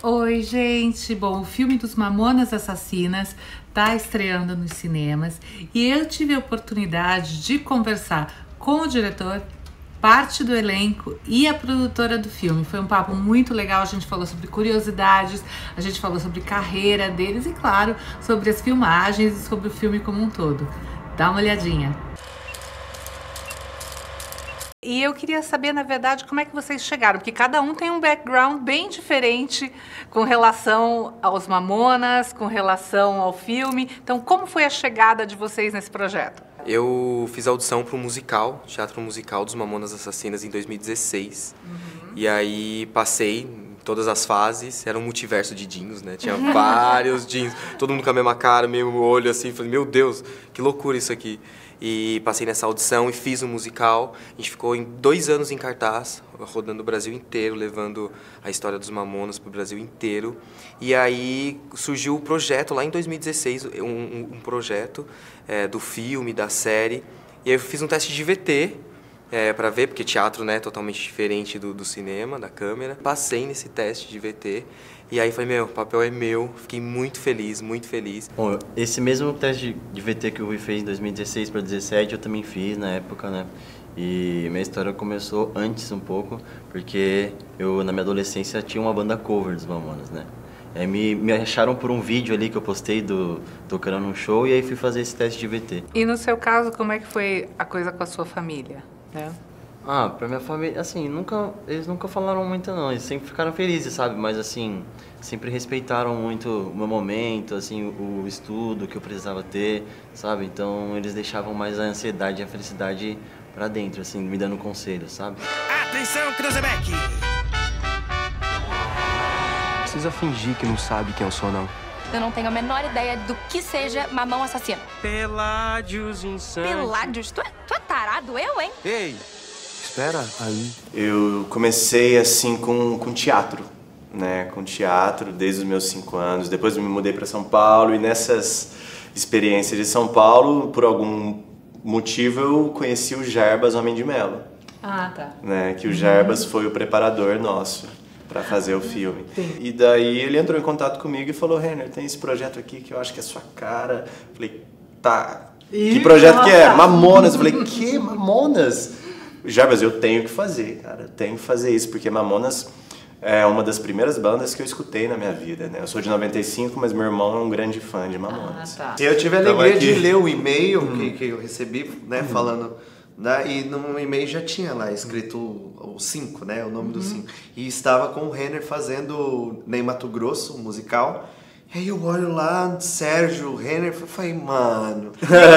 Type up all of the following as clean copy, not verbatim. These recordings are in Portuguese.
Oi, gente! Bom, o filme dos Mamonas Assassinas está estreando nos cinemas e eu tive a oportunidade de conversar com o diretor, parte do elenco e a produtora do filme. Foi um papo muito legal, a gente falou sobre curiosidades, a gente falou sobre carreira deles e, claro, sobre as filmagens e sobre o filme como um todo. Dá uma olhadinha. E eu queria saber, na verdade, como é que vocês chegaram, porque cada um tem um background bem diferente com relação aos Mamonas, com relação ao filme. Então, como foi a chegada de vocês nesse projeto? Eu fiz audição para o musical, Teatro Musical dos Mamonas Assassinas em 2016. E aí passei em todas as fases, era um multiverso de Dinhos, né? Tinha vários Dinhos, todo mundo com a mesma cara, mesmo olho assim, falei, meu Deus, que loucura isso aqui. E passei nessa audição e fiz um musical. A gente ficou 2 anos em cartaz, rodando o Brasil inteiro, levando a história dos Mamonas para o Brasil inteiro. E aí surgiu o projeto lá em 2016, um projeto do filme, da série. E aí eu fiz um teste de VT para ver, porque teatro, né, é totalmente diferente do cinema, da câmera. Passei nesse teste de VT. E aí falei, meu, o papel é meu, fiquei muito feliz, muito feliz. Bom, esse mesmo teste de VT que o Rui fez em 2016 para 2017, eu também fiz na época, né? E minha história começou antes um pouco, porque eu, na minha adolescência, tinha uma banda cover dos Mamonas, né? Aí me acharam por um vídeo ali que eu postei tocando num show, e aí fui fazer esse teste de VT. E no seu caso, como é que foi a coisa com a sua família, né? Ah, pra minha família, assim, eles nunca falaram muito não, eles sempre ficaram felizes, sabe? Mas assim, sempre respeitaram muito o meu momento, assim, o estudo que eu precisava ter, sabe? Então eles deixavam mais a ansiedade e a felicidade pra dentro, assim, me dando conselhos, sabe? Atenção, Cruzebeck! Precisa fingir que não sabe quem eu sou, não. Eu não tenho a menor ideia do que seja mamão assassino. Peládios insanos. Peládios? Tu é tarado, eu, hein? Ei! Espera aí. Eu comecei assim com teatro, né? Com teatro desde os meus 5 anos. Depois eu me mudei para São Paulo e nessas experiências de São Paulo, por algum motivo, eu conheci o Jarbas Homem de Melo. Ah, tá. Né? Que o Jarbas foi o preparador nosso para fazer o filme. Sim. E daí ele entrou em contato comigo e falou, Renner, tem esse projeto aqui que eu acho que é sua cara. Eu falei, tá. Que projeto que é? Mamonas. Eu falei, que Mamonas? Jarbas, eu tenho que fazer, cara, eu tenho que fazer isso, porque Mamonas é uma das primeiras bandas que eu escutei na minha vida, né? Eu sou de 95, mas meu irmão é um grande fã de Mamonas. Ah, tá. E eu tive a alegria de ler o e-mail que eu recebi, né, falando, né, e no e-mail já tinha lá escrito o 5, né, o nome do 5, e estava com o Renner fazendo Ney Matogrosso, um musical. E aí eu olho lá, Sérgio, Renner, eu falei, mano,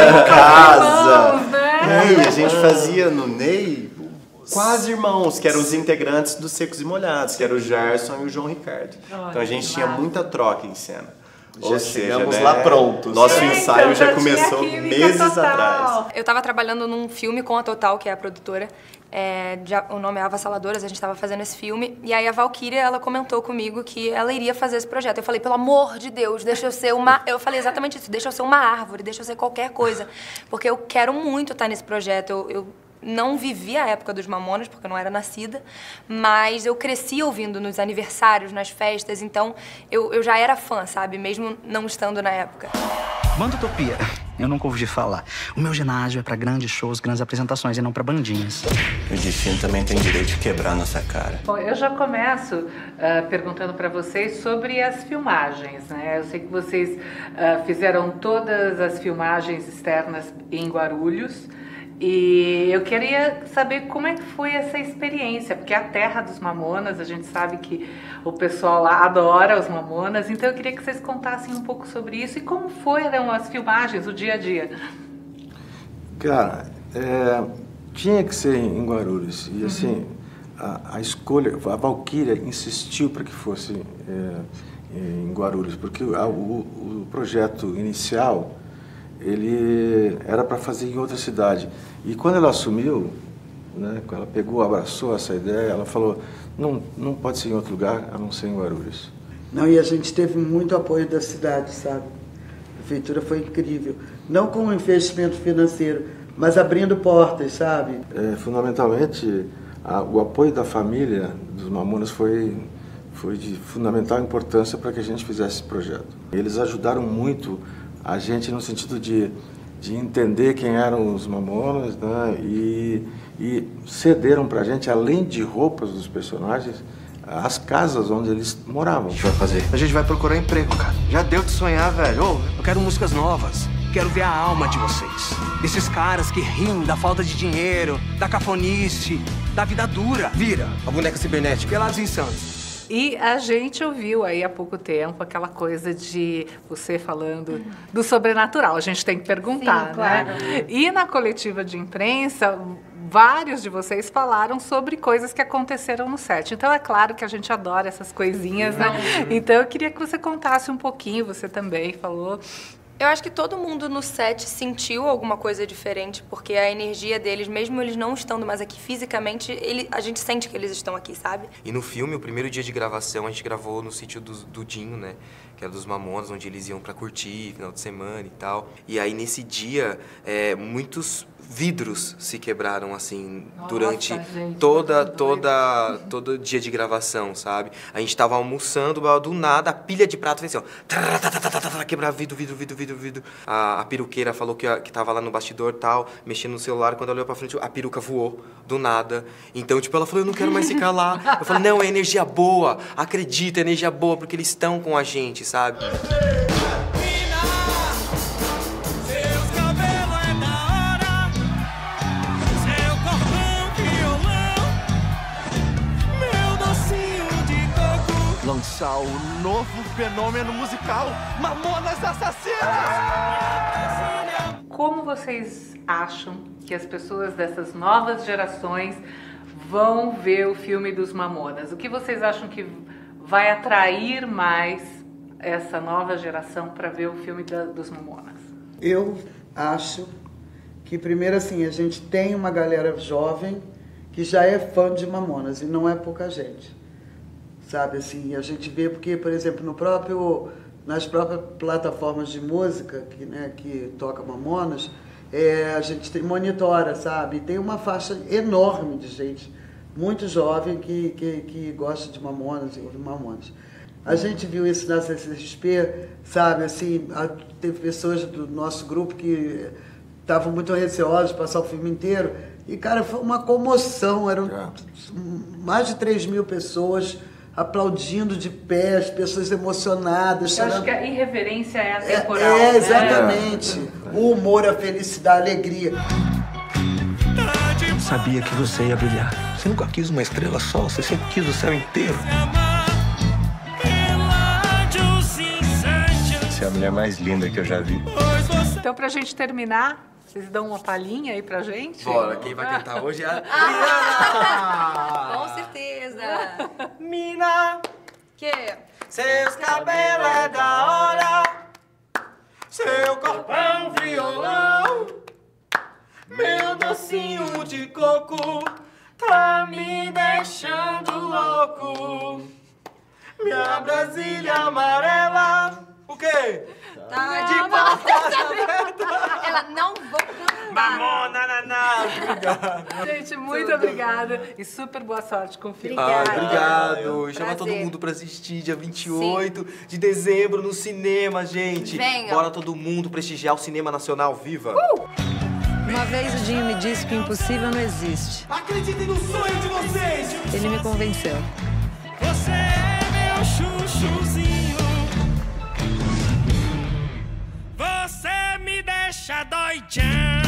casa! E a gente fazia no Ney quase irmãos, que eram os integrantes dos Secos e Molhados, que era o Gerson e o João Ricardo. Então a gente tinha muita troca em cena. Ou seja, chegamos né, lá prontos. Nosso ensaio já começou meses atrás. Eu tava trabalhando num filme com a Total, que é a produtora. O nome é Avassaladoras, a gente tava fazendo esse filme. E aí a Valquíria, ela comentou comigo que ela iria fazer esse projeto. Eu falei, pelo amor de Deus, deixa eu ser uma... Eu falei exatamente isso, deixa eu ser uma árvore, deixa eu ser qualquer coisa. Porque eu quero muito estar nesse projeto. Eu não vivi a época dos Mamonas, porque eu não era nascida, mas eu cresci ouvindo nos aniversários, nas festas, então eu já era fã, sabe? Mesmo não estando na época. Banda Utopia. Eu nunca ouvi falar. O meu ginásio é pra grandes shows, grandes apresentações e não pra bandinhas. O Destino também tem direito de quebrar nossa cara. Bom, eu já começo perguntando para vocês sobre as filmagens, né? Eu sei que vocês fizeram todas as filmagens externas em Guarulhos. E eu queria saber como é que foi essa experiência, porque é a terra dos Mamonas, a gente sabe que o pessoal lá adora os Mamonas, então eu queria que vocês contassem um pouco sobre isso e como foram as filmagens, o dia a dia. Cara, tinha que ser em Guarulhos, e assim, a escolha, a Valquíria insistiu para que fosse em Guarulhos, porque o projeto inicial, ele era para fazer em outra cidade. E quando ela assumiu, né, quando ela pegou, abraçou essa ideia, ela falou, não pode ser em outro lugar a não ser em Guarulhos. Não, e a gente teve muito apoio da cidade, sabe? A prefeitura foi incrível. Não com um investimento financeiro, mas abrindo portas, sabe? Fundamentalmente, o apoio da família dos Mamonas foi foi de fundamental importância para que a gente fizesse esse projeto. Eles ajudaram muito a gente no sentido de entender quem eram os Mamonas, né? E cederam para a gente, além de roupas dos personagens, as casas onde eles moravam. A gente vai fazer. A gente vai procurar emprego, cara. Já deu de sonhar, velho. Eu quero músicas novas. Quero ver a alma de vocês. Desses caras que riem da falta de dinheiro, da cafonice, da vida dura. Vira, a boneca cibernética. Pelados Insanos. E a gente ouviu aí há pouco tempo aquela coisa de você falando do sobrenatural. A gente tem que perguntar, sim, claro, né? E na coletiva de imprensa, vários de vocês falaram sobre coisas que aconteceram no set. Então, é claro que a gente adora essas coisinhas, né? Então, eu queria que você contasse um pouquinho, você também falou. Eu acho que todo mundo no set sentiu alguma coisa diferente, porque a energia deles, mesmo eles não estando mais aqui fisicamente, a gente sente que eles estão aqui, sabe? E no filme, o primeiro dia de gravação, a gente gravou no sítio do Dinho, né? Que era dos Mamonas, onde eles iam pra curtir, final de semana e tal. E aí, nesse dia, muitos vidros se quebraram, assim, durante todo dia de gravação, sabe? A gente tava almoçando, do nada, a pilha de prato fez assim, ó, quebrar vidro. A peruqueira falou que tava lá no bastidor, tal, mexendo no celular, quando ela olhou pra frente, a peruca voou, do nada. Então, tipo, ela falou, eu não quero mais ficar lá. Eu falei, não, é energia boa, acredita, é energia boa, porque eles estão com a gente, sabe? Lançar o novo fenômeno musical Mamonas Assassinas! Como vocês acham que as pessoas dessas novas gerações vão ver o filme dos Mamonas? O que vocês acham que vai atrair mais essa nova geração para ver o filme dos Mamonas? Eu acho que, primeiro assim, a gente tem uma galera jovem que já é fã de Mamonas, e não é pouca gente. Sabe, assim, a gente vê porque, por exemplo, nas próprias plataformas de música que toca Mamonas, a gente monitora, sabe? E tem uma faixa enorme de gente, muito jovem, que gosta de Mamonas e ouve Mamonas. A gente viu isso na CCXP, sabe, assim, teve pessoas do nosso grupo que estavam muito receosas de passar o filme inteiro, e, cara, foi uma comoção, eram mais de 3.000 pessoas aplaudindo de pé, as pessoas emocionadas. Eu acho que a irreverência é atemporal. Exatamente. Né? O humor, a felicidade, a alegria. Eu sabia que você ia brilhar. Você nunca quis uma estrela só, você sempre quis o céu inteiro. Você é a mulher mais linda que eu já vi. Então, pra gente terminar, vocês dão uma palhinha aí pra gente? Bora, quem vai cantar hoje é a Rihanna! Com certeza! Mina! Que? Seus cabelos é da hora, seu corpão violão, meu docinho de coco tá me deixando louco. Minha Brasília amarela, o quê? Tá de porta. Ela não vou cantar. Mamona, naná. Obrigado. Gente, muito obrigada e super boa sorte com o filme. Obrigado. Chama todo mundo pra assistir dia 28 de dezembro no cinema, gente. Venha. Bora todo mundo prestigiar o cinema nacional. Viva! Uma vez o Dinho me disse que o impossível não existe. Acreditem no sonho de vocês. Ele me convenceu. Você é meu chuchuzinho. Você me deixa doidão.